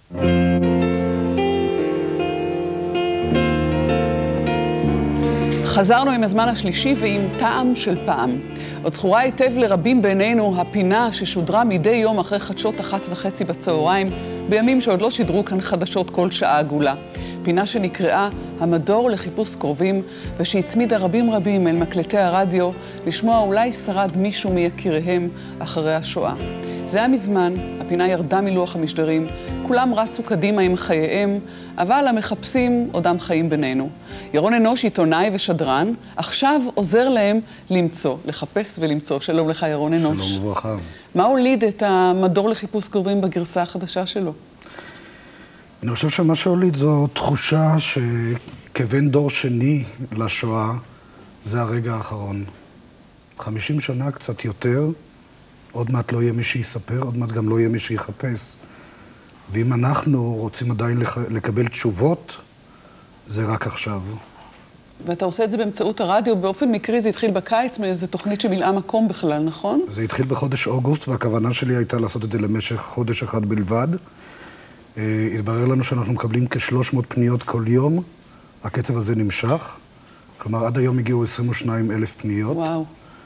חזרנו עם הזמן השלישי ועם טעם של פעם. עוד זכורה היטב לרבים בינינו הפינה ששודרה מדי יום אחרי חדשות 1:30 בצהריים, בימים שעוד לא שידרו כאן חדשות כל שעה עגולה. פינה שנקראה המדור לחיפוש קרובים, ושהצמידה רבים אל מקלטי הרדיו לשמוע אולי שרד מישהו מיקיריהם אחרי השואה. זה היה מזמן, הפינה ירדה מלוח המשדרים, כולם רצו קדימה עם חייהם, אבל המחפשים עודם חיים בינינו. ירון אנוש, עיתונאי ושדרן, עכשיו עוזר להם למצוא, לחפש ולמצוא. שלום לך, ירון אנוש. שלום וברכה. מה הוליד את המדור לחיפוש קרובים בגרסה החדשה שלו? אני חושב שמה שהוליד זו תחושה שכבן דור שני לשואה, זה הרגע האחרון. 50 שנה, קצת יותר, עוד מעט לא יהיה מי שיספר, עוד מעט גם לא יהיה מי שיחפש. ואם אנחנו רוצים עדיין לקבל תשובות, זה רק עכשיו. ואתה עושה את זה באמצעות הרדיו, באופן מקרי זה התחיל בקיץ מאיזו תוכנית שמילאה מקום בכלל, נכון? זה התחיל בחודש אוגוסט, והכוונה שלי הייתה לעשות את זה למשך חודש אחד בלבד. התברר לנו שאנחנו מקבלים כ-300 פניות כל יום, הקצב הזה נמשך, כלומר עד היום הגיעו 22,000 פניות. וואו.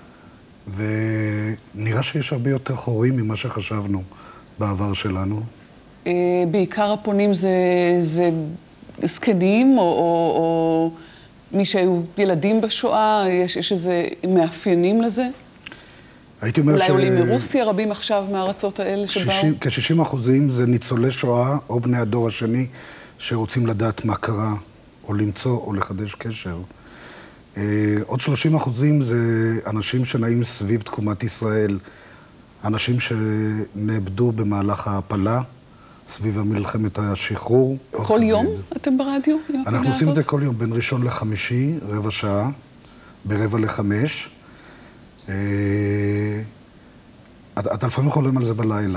ונראה שיש הרבה יותר חורים ממה שחשבנו בעבר שלנו. בעיקר הפונים זה זקנים או מי שהיו ילדים בשואה, יש איזה מאפיינים לזה? הייתי אומר אולי עולים מרוסיה רבים עכשיו מהארצות האלה שבאו? כ-60% זה ניצולי שואה או בני הדור השני שרוצים לדעת מה קרה, או למצוא או לחדש קשר. עוד 30% זה אנשים שנעים סביב תקומת ישראל, אנשים שנאבדו במהלך ההפלה, סביב מלחמת השחרור. כל יום אתם ברדיו? אנחנו עושים את זה כל יום, בין ראשון לחמישי, רבע שעה, ב16:45. אתה לפעמים חולם על זה בלילה.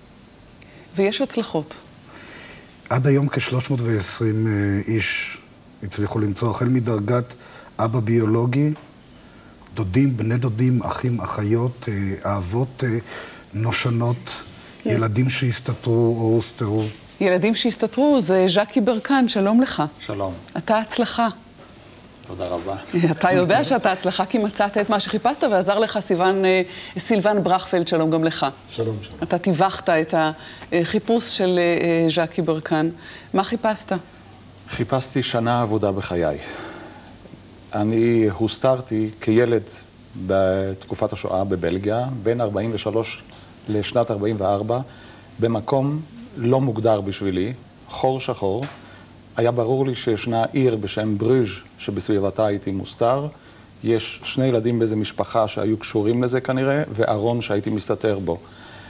ויש הצלחות? עד היום כ-320 איש הצליחו למצוא, החל מדרגת אבא ביולוגי, דודים, בני דודים, אחים, אחיות, אהבות נושנות, ילדים שהסתתרו או הוסתרו. ילדים שהסתתרו זה ז'קי ברקן, שלום לך. שלום. אתה הצלחה. תודה רבה. אתה יודע שאתה הצלחה כי מצאת את מה שחיפשת ועזר לך סילבן ברכפלד, שלום גם לך. שלום, שלום. אתה טיווחת את החיפוש של ז'קי ברקן. מה חיפשת? חיפשתי שנה עבודה בחיי. אני הוסתרתי כילד בתקופת השואה בבלגיה, בין 43 לשנת 44, במקום לא מוגדר בשבילי, חור שחור. היה ברור לי שישנה עיר בשם ברוז' שבסביבתה הייתי מוסתר. יש 2 ילדים באיזו משפחה שהיו קשורים לזה כנראה, וארון שהייתי מסתתר בו.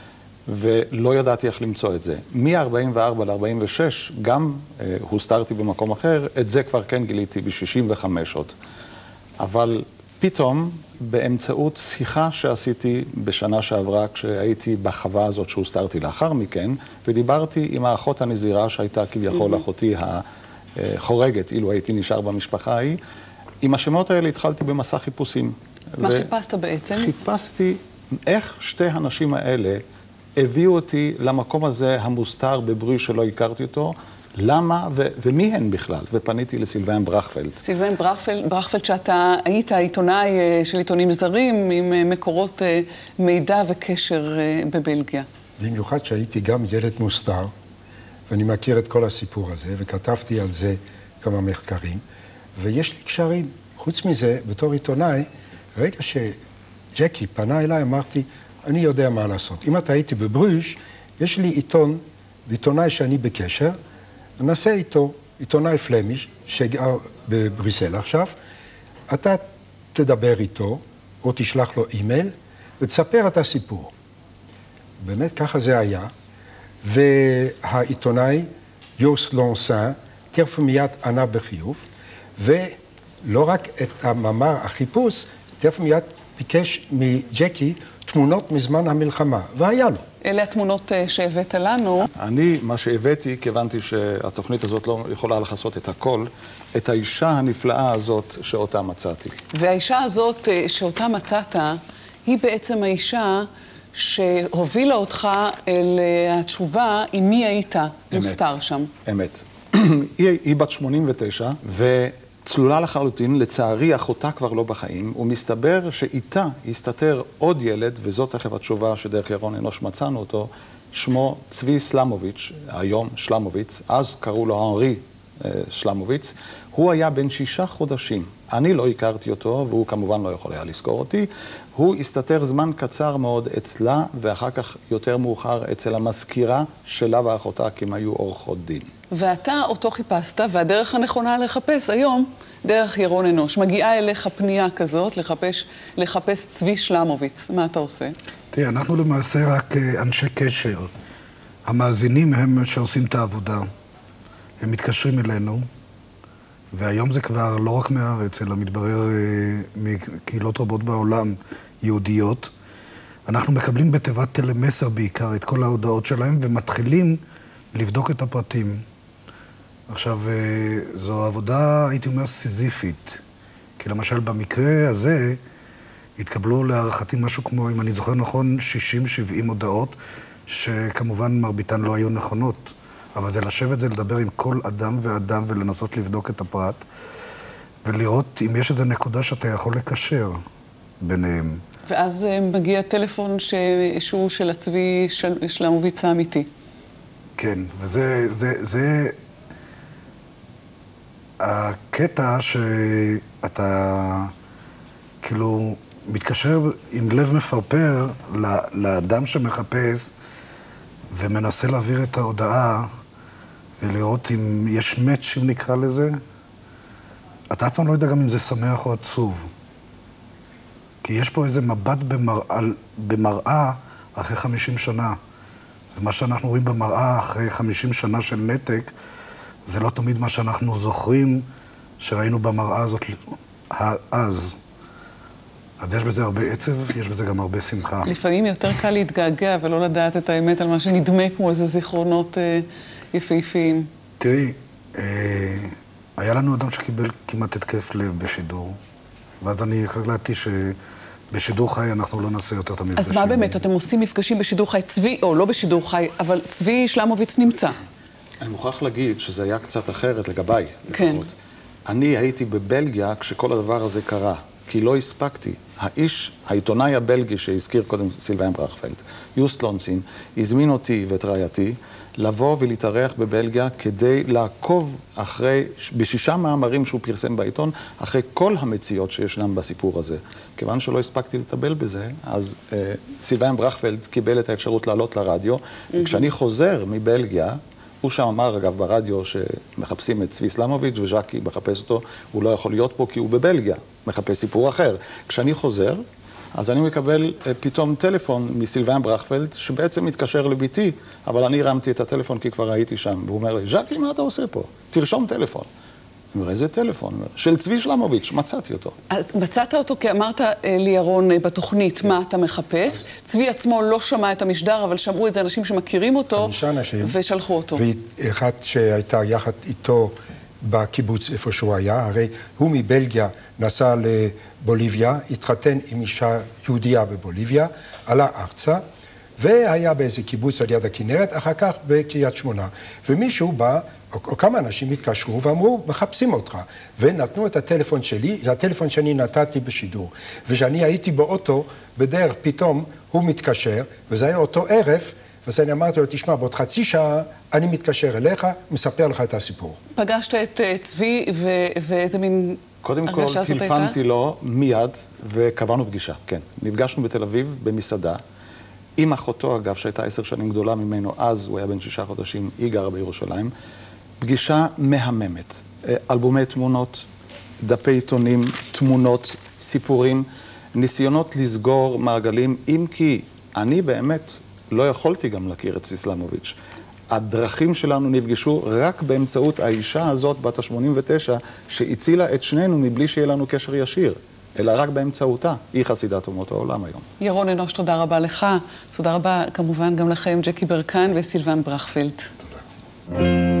ולא ידעתי איך למצוא את זה. מ-44 ל-46 גם הוסתרתי במקום אחר, את זה כבר כן גיליתי ב-65 עוד. אבל פתאום, באמצעות שיחה שעשיתי בשנה שעברה, כשהייתי בחווה הזאת שהוסתרתי לאחר מכן, ודיברתי עם האחות הנזירה שהייתה כביכול אחותי החורגת, אילו הייתי נשאר במשפחה ההיא, עם השמות האלה התחלתי במסע חיפושים. מה חיפשת בעצם? חיפשתי איך 2 הנשים האלה הביאו אותי למקום הזה המוסתר בברוז' שלא הכרתי אותו, למה ומי הן בכלל? ופניתי לסילבן ברכפלד. סילבן ברכפלד, שאתה היית עיתונאי של עיתונים זרים עם מקורות מידע וקשר בבלגיה. במיוחד שהייתי גם ילד מוסתר, ואני מכיר את כל הסיפור הזה, וכתבתי על זה כמה מחקרים, ויש לי קשרים. חוץ מזה, בתור עיתונאי, רגע שג'קי פנה אליי, אמרתי, אני יודע מה לעשות. אם אתה הייתי בברוז', יש לי עיתונאי שאני בקשר, נעשה איתו, עיתונאי פלמיש, שגר בבריסל עכשיו, אתה תדבר איתו, או תשלח לו אימייל, ותספר את הסיפור. באמת ככה זה היה, והעיתונאי, יוס לונסן, תכף מיד ענה בחיוב, ולא רק את המאמר החיפוש, תכף מיד ביקש מג'קי תמונות מזמן המלחמה, והיה לו. אלה התמונות שהבאת לנו. מה שהבאתי, כיוונתי שהתוכנית הזאת לא יכולה לחסות את הכל, את האישה הנפלאה הזאת שאותה מצאתי. והאישה הזאת שאותה מצאת, היא בעצם האישה שהובילה אותך לתשובה עם מי היית מוסתר שם. אמת. היא בת 89, וצלולה לחלוטין, לצערי אחותה כבר לא בחיים, ומסתבר שאיתה הסתתר עוד ילד, וזאת תכף התשובה שדרך ירון אנוש מצאנו אותו, שמו צבי שלמוביץ', היום שלמוביץ, אז קראו לו הנרי שלמוביץ. הוא היה בן 6 חודשים. אני לא הכרתי אותו, והוא כמובן לא יכול היה לזכור אותי. הוא הסתתר זמן קצר מאוד אצלה, ואחר כך יותר מאוחר אצל המזכירה שלה ואחותה, כי הם היו עורכות דין. ואתה אותו חיפשת, והדרך הנכונה לחפש היום, דרך ירון אנוש. מגיעה אליך פנייה כזאת, לחפש צבי שלמוביץ. מה אתה עושה? תראה, אנחנו למעשה רק אנשי קשר. המאזינים הם שעושים את העבודה. הם מתקשרים אלינו, והיום זה כבר לא רק מהארץ, אלא מתברר מקהילות רבות בעולם, יהודיות. אנחנו מקבלים בתיבת טלמסר בעיקר את כל ההודעות שלהם, ומתחילים לבדוק את הפרטים. עכשיו, זו עבודה, הייתי אומר, סיזיפית. כי למשל במקרה הזה, התקבלו להערכתי משהו כמו, אם אני זוכר נכון, 60-70 הודעות, שכמובן מרביתן לא היו נכונות. אבל זה לשבת, זה לדבר עם כל אדם ואדם ולנסות לבדוק את הפרט, ולראות אם יש איזו נקודה שאתה יכול לקשר ביניהם. ואז מגיע טלפון שהוא של הצבי שלמוביץ האמיתי. כן, וזה הקטע שאתה כאילו מתקשר עם לב מפרפר לאדם שמחפש ומנסה להעביר את ההודעה ולראות אם יש מאץ' אם נקרא לזה. אתה אף פעם לא יודע גם אם זה שמח או עצוב. כי יש פה איזה מבט במראה אחרי 50 שנה. ומה שאנחנו רואים במראה אחרי 50 שנה של נתק, זה לא תמיד מה שאנחנו זוכרים שראינו במראה הזאת אז. אז יש בזה הרבה עצב, יש בזה גם הרבה שמחה. לפעמים יותר קל להתגעגע ולא לדעת את האמת על מה שנדמה כמו איזה זיכרונות יפהפיים. תראי, היה לנו אדם שקיבל כמעט התקף לב בשידור, ואז אני החלטתי שבשידור חי אנחנו לא נעשה יותר את המפגשים. אז מה באמת, אתם עושים מפגשים בשידור חי צבי, או לא בשידור חי, אבל צבי שלמוביץ נמצא? אני מוכרח להגיד שזה היה קצת אחרת לגביי, כן. לפחות. אני הייתי בבלגיה כשכל הדבר הזה קרה, כי לא הספקתי. העיתונאי הבלגי שהזכיר קודם סילבן ברכפלד, יוסט לונסין, הזמין אותי ואת רעייתי לבוא ולהתארח בבלגיה כדי לעקוב אחרי, ב6 מאמרים שהוא פרסם בעיתון, אחרי כל המציאות שישנם בסיפור הזה. כיוון שלא הספקתי לטבל בזה, אז סילבן ברכפלד קיבל את האפשרות לעלות לרדיו, וכשאני חוזר מבלגיה, הוא שם אמר, אגב, ברדיו שמחפשים את צבי שלמוביץ' וז'קי מחפש אותו, הוא לא יכול להיות פה כי הוא בבלגיה, מחפש סיפור אחר. כשאני חוזר, אז אני מקבל פתאום טלפון מסילבן ברכפלד, שבעצם מתקשר לביתי, אבל אני הרמתי את הטלפון כי כבר הייתי שם, והוא אומר לי, ז'קי, מה אתה עושה פה? תרשום טלפון. אני אומר, איזה טלפון? של צבי שלמוביץ', מצאתי אותו. מצאת אותו כי אמרת לי ירון בתוכנית מה אתה מחפש. צבי עצמו לא שמע את המשדר, אבל שמעו את זה אנשים שמכירים אותו. 5 אנשים. ושלחו אותו. ואחת שהייתה יחד איתו בקיבוץ איפה שהוא היה, הרי הוא מבלגיה נסע לבוליביה, התחתן עם אישה יהודייה בבוליביה, עלה ארצה, והיה באיזה קיבוץ על יד הכנרת, אחר כך בקריית שמונה. ומישהו בא, או כמה אנשים התקשרו ואמרו, מחפשים אותך. ונתנו את הטלפון שלי, זה הטלפון שאני נתתי בשידור. וכשאני הייתי באוטו, בדרך פתאום הוא מתקשר, וזה היה אותו ערב, אז אני אמרתי לו, תשמע, בעוד חצי שעה אני מתקשר אליך, מספר לך את הסיפור. פגשת את צבי ואיזה מין קודם כל, טלפנתי לו מיד וקבענו פגישה, כן. נפגשנו בתל אביב במסעדה, עם אחותו, אגב, שהייתה 10 שנים גדולה ממנו, אז הוא היה בן 6 חודשים, היא גרה בירושלים. פגישה מהממת. אלבומי תמונות, דפי עיתונים, תמונות, סיפורים, ניסיונות לסגור מעגלים, אם כי אני באמת לא יכולתי גם להכיר את צבי שלמוביץ'. הדרכים שלנו נפגשו רק באמצעות האישה הזאת, בת ה-89, שהצילה את שנינו מבלי שיהיה לנו קשר ישיר, אלא רק באמצעותה. היא חסידת אומות העולם היום. ירון אנוש, תודה רבה לך. תודה רבה כמובן גם לכם, ג'קי ברקן וסילבן ברכפלד. תודה.